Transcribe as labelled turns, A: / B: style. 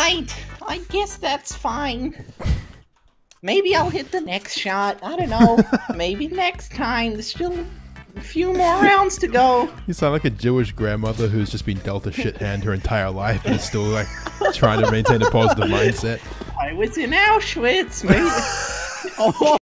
A: right. I guess that's fine. Maybe I'll hit the next shot. I don't know. Maybe next time. There's still a few more rounds to go.
B: You sound like a Jewish grandmother who's just been dealt a shit hand her entire life and is still like trying to maintain a positive mindset.
A: I was in Auschwitz, maybe. Oh.